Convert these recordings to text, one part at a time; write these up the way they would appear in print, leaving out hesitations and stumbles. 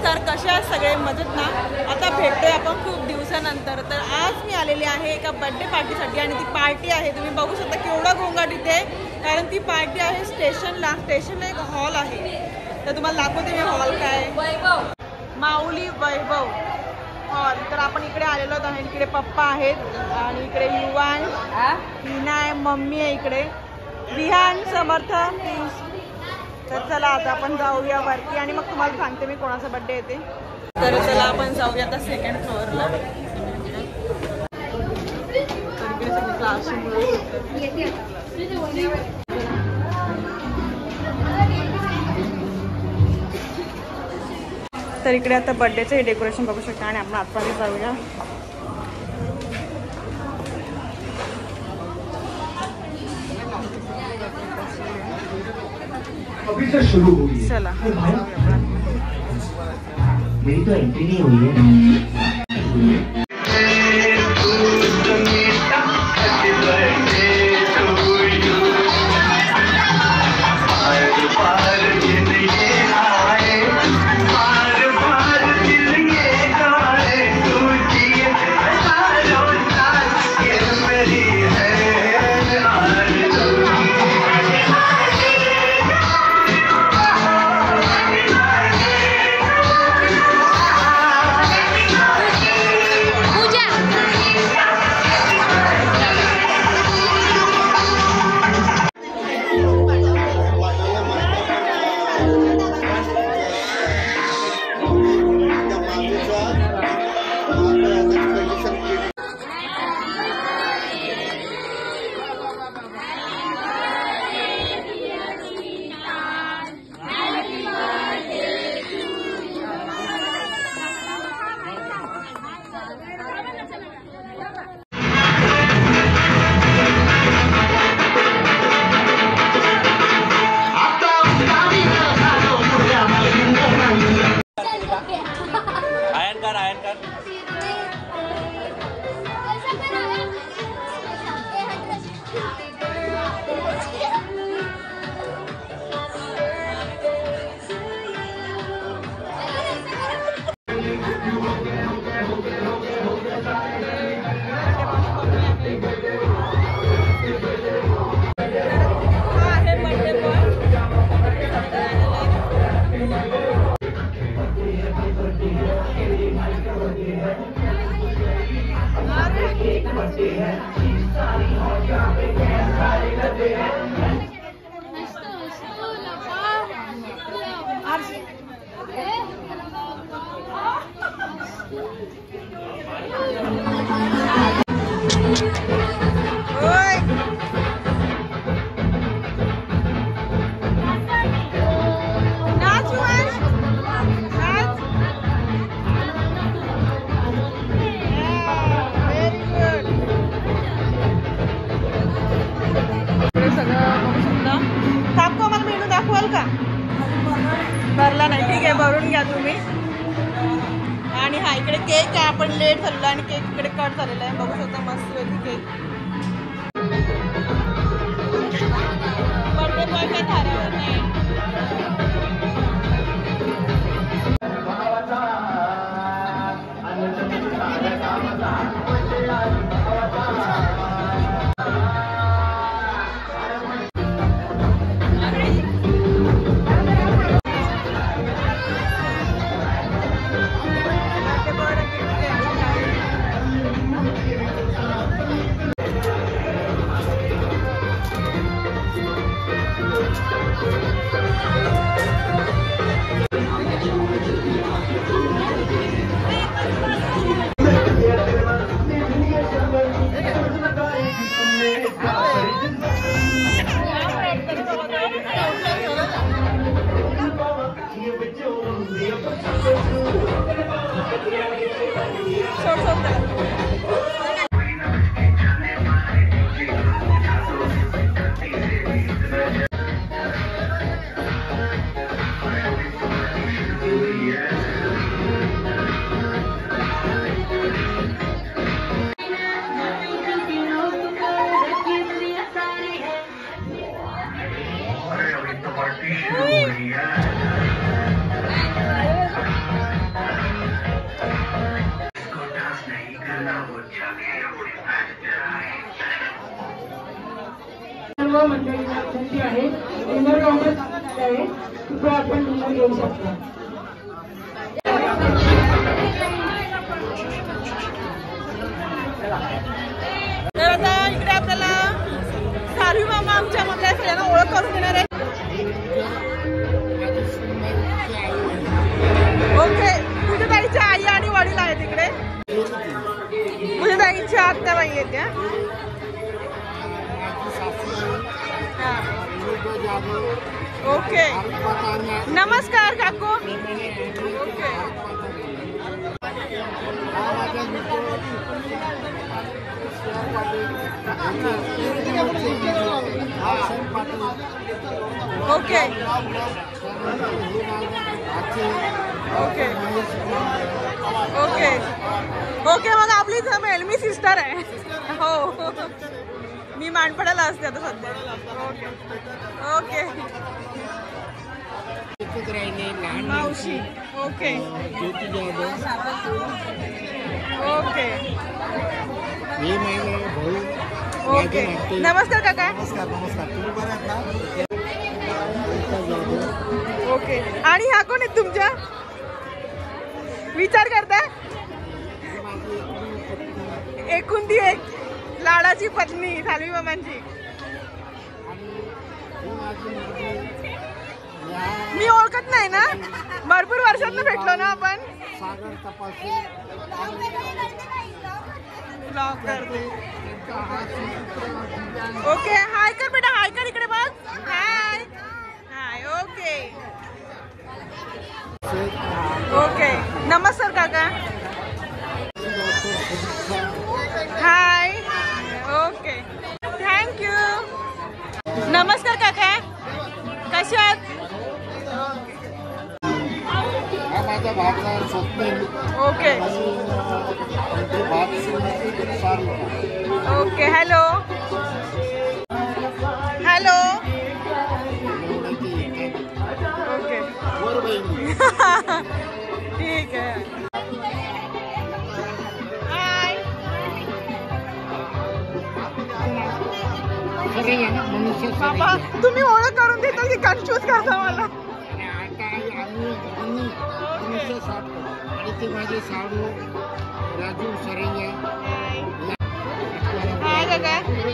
तर कसे आहेत सगळे मजेत ना? आता भेटतोय आपण खूप दिवसानंतर. तर आज मी आलेली आहे एका बर्थडे पार्टीसाठी आणि ती पार्टी आहे तुम्ही बघू शकता केवढा गोंगाट इथे आहे, कारण ती पार्टी आहे स्टेशनला एक हॉल आहे. तर तुम्हाला दाखवते मी हॉल काय. माऊली वैभव हॉल. तर आपण इकडे आलेलो आहोत आणि इकडे पप्पा आहेत आणि इकडे युवान, हिना आहे, मम्मी आहे, इकडे विहान, समर्थ, प्रिन्स. तर चला आता आपण जाऊया वरती आणि मग तुम्हाला सांगते मी कोणाचा बर्थडे येते. तर चला आपण जाऊया आता सेकंड फ्लोअरला. तर इकडे आता बर्थडेचं डेकोरेशन बघू शकता आणि आपण आतमध्ये जाऊया. अभी से शुरू हुई चला मेरी तो एंट्री नहीं हुई है. भरला नाही, ठीक आहे भरून घ्या तुम्ही. आणि हा इकडे केक आहे, आपण लेट झालेला आणि केक इकडे कट झालेला आहे बघू शकता. मस्त पैकी केक. बर्थडे बॉय काय धारावर नाही. डिनर काउंटर आहे, तिथे आपण डिनर घेऊ शकता. तर आता इकडे आपल्याला सारवी मामा आमच्या मधल्या सगळ्यांना ओळख करून देणार आहे. ओके, तुझ्या ताईची आई आणि वडील आहेत इकडे. तुझ्या ताईची आत्याबाई येते. ओके, नमस्कार काकू. Okay, okay okay okay okay. मग आपली जमेल, मी सिस्टर आहे. हो, मी मानपडाला असते आता सध्या. ओके ओके, मावशी. Okay okay okay. नमस्कार काका. नमस्कार नमस्कार. तुम्ही बरे आहेत ना? ओके. आणि ह्या कोण आहेत तुमच्या? विचार करता? एकूण ती एक लाडाची पत्नी सालवी मामांची. मी ओळखत नाही ना, भरपूर वर्षांनी भेटलो ना आपण. सागर तपासी ब्लॉग करते. ओके, हाय कर बेटा, हाय कर इकडे बघ. Hi hi. Okay okay. नमस्कार काका. हाय. Okay, thank you. नमस्कार काका, कसे आहात? हा माझा भाचा Swapnil. Okay okay. Hello hello. Okay ठीक आहे. हाय. बाबा, तुम्ही ओळख करून देता की कन्फ्यूज करता मला. आणि ते माझे साडू राजू सरंगे. हाय काका.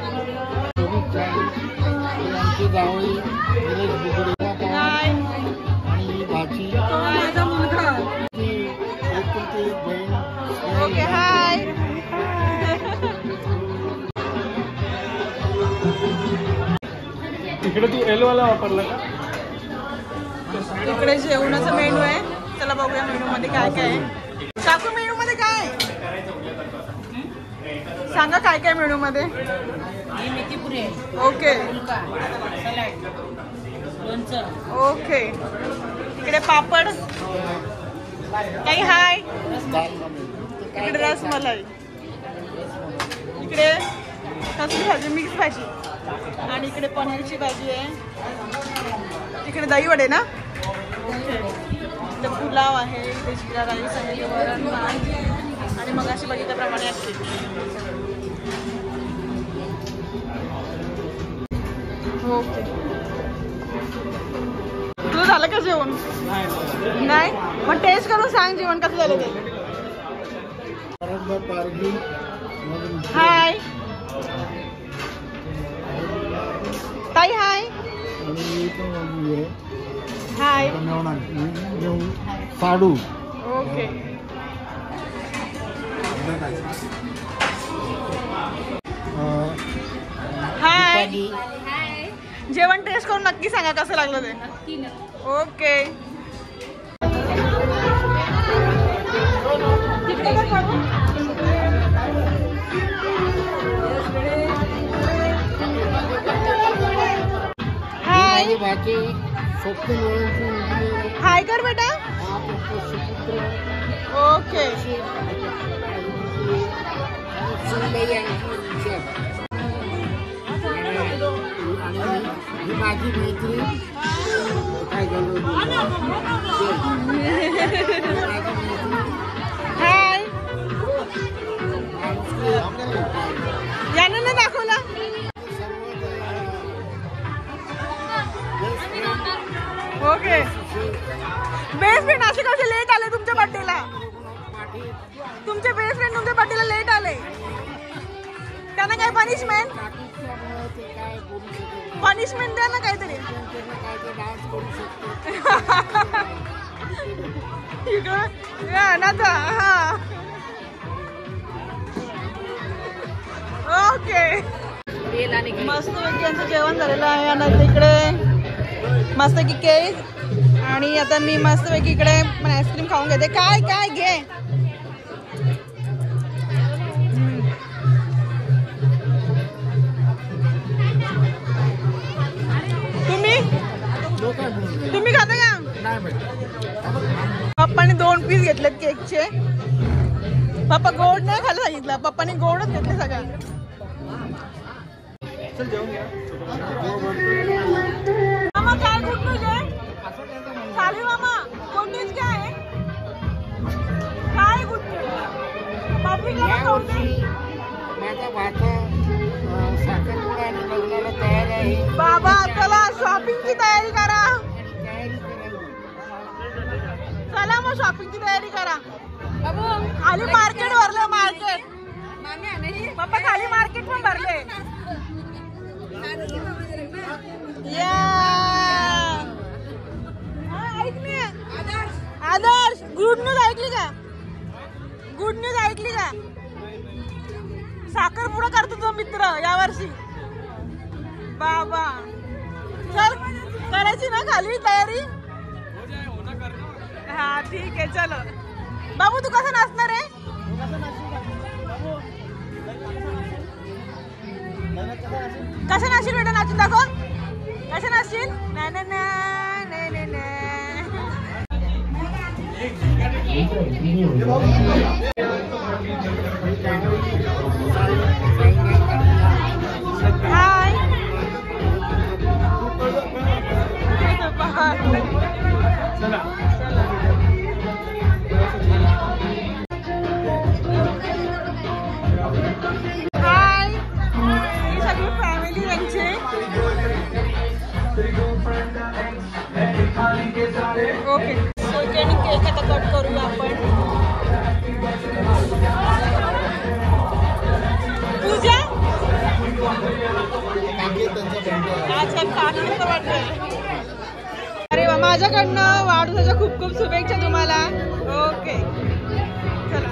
आमची जावळी निलेश बुगडे हाय. आणि ही भाची माझा मुलगा. एक बहीण. ओके. हाय. तिकडे तू एल वाला वापरला का? इकडे जेवणाचा मेनू आहे. चला बघूया मेनू मध्ये काय काय आहे. काकू, मेनू मध्ये काय आहे? सांगा काय काय मेनू मध्ये. Okay okay. इकडे पापड. काही हाय. इकडे रसमलाई. इकडे कसली भाजी, मिक्स भाजी. आणि इकडे पनीरची भाजी आहे. इकडे दही वडे ना. इकडे पुलाव आहे. इथे जिरा राईस आहे, वरण भात आणि मग अशी बघितल्याप्रमाणे असते. ओके. तुझं झालं का जेवण? नाही. मग टेस्ट करून सांग जेवण कसं झालं ते. हाय ताई. Hi hi. साडू. ओके. हाय. जेवण टेस्ट करून नक्की सांगा कसं लागलं ते. ओके. हाय. भाची स्वप्नील. हाय कर बेटा. ओके. ही माझी मैत्री. हाय. यानं ना दाखवला. बेस्ट फ्रेंड असे कसे लेट आले तुमच्या बर्थडेला? तुमचे बेस्ट फ्रेंड तुमच्या बर्थडेला लेट आले, त्यांना काय पनिशमेंट? पनिशमेंट द्या ना काहीतरी. ओके मस्त पैकी यांचं जेवण झालेलं आहे आणि इकडे मस्त की केक आणि आता मी मस्त पैकी इकडे आईस्क्रीम खाऊन घेते. काय काय घे तुम्ही खाता का? पप्पाने 2 पीस घेतलेत केकचे. पप्पा गोड नाही खायला सांगितलं, पप्पाने गोडच घेतले सगळ्या. मामा काय गुड न्यूज आहे? चालेल मामा गुड न्यूज काय आहे? काय गुड न्यूज? माझा भाचा साखरपुडा आणि लग्नाला तयार आहे. बाबा चला शॉपिंगची तयारी करा. चला मग शॉपिंगची तयारी करा. खाली मार्केट भरलं, मार्केट पप्पा खाली मार्केट पण भरले. ऐकली आदर्श गुड न्यूज ऐकली का? गुड न्यूज ऐकली का? साखरपुडा करतो तो मित्र यावर्षी. बाबा चल करायची ना खाली तयारी. हा ठीक आहे चलो. बाबू तू कसं नाचणार आहे? कसं नाचशील बेटा? नाचून दाखव. कसं नाचशील? नाही नाही नाही नाही नाही. हाय हाय ही सगळी फॅमिली यांची. ओके आणि केक आता कट करूया आपण. पूजा अच्छा काकीचं वाटतंय. अरे वा माझ्याकडनं वाढदिवसाच्या खूप खूप शुभेच्छा तुम्हाला. ओके चला.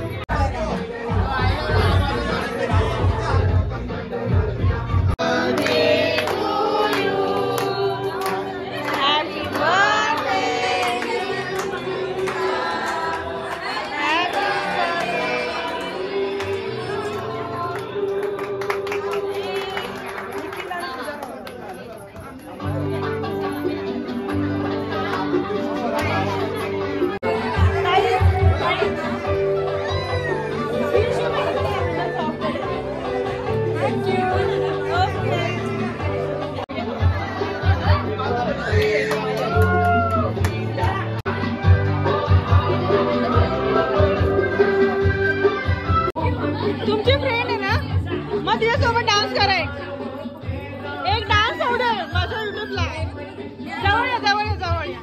तुमची फ्रेंड आहे ना, मग तिच्यासोबत डान्स कराय. एक डान्स होऊ दे माझ्या युट्यूबला. जवळ या जवळ या जवळ या.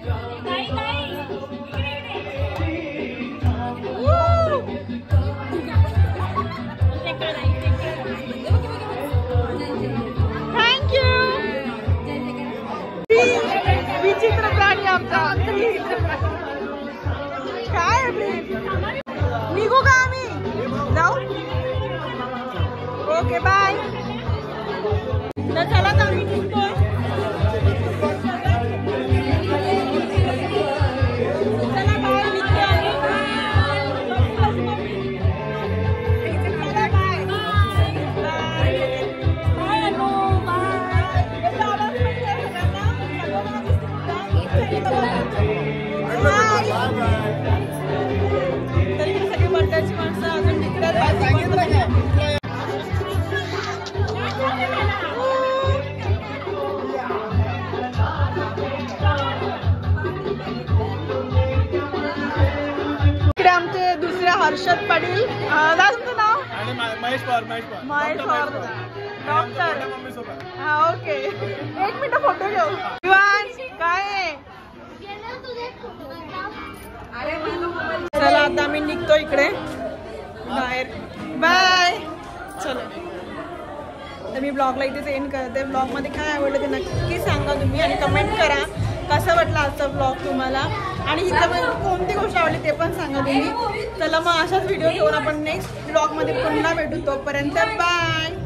थँक्यू. विचित्र प्राणी आमचा. काय निघू का आम्ही? जाऊ. Okay bye. तर चला आम्ही निघतोय. चला बाय निघतोय आम्ही. चला bye bye bye Anu bye. तरी सगळी बर्थडेची माणसं अजून तिकडे आमचे दुसरे हर्षद पाटील. तुमचं नाव? महेश पवार. महेश पवार डॉक्टर. हा ओके. 1 मिनिट फोटो घेऊ. काय आता आम्ही निघतो इकडे बाहेर. बाय. चलो तर मी ब्लॉगला इथेच एंड करते. ब्लॉगमध्ये काय आवडलं ते नक्की सांगा तुम्ही आणि कमेंट करा कसा वाटला आजचा ब्लॉग तुम्हाला आणि इथं पण कोणती गोष्ट आवडली ते पण सांगा तुम्ही. चला मग अशाच व्हिडिओ घेऊन आपण नेक्स्ट ब्लॉगमध्ये पुन्हा भेटू. तोपर्यंत बाय.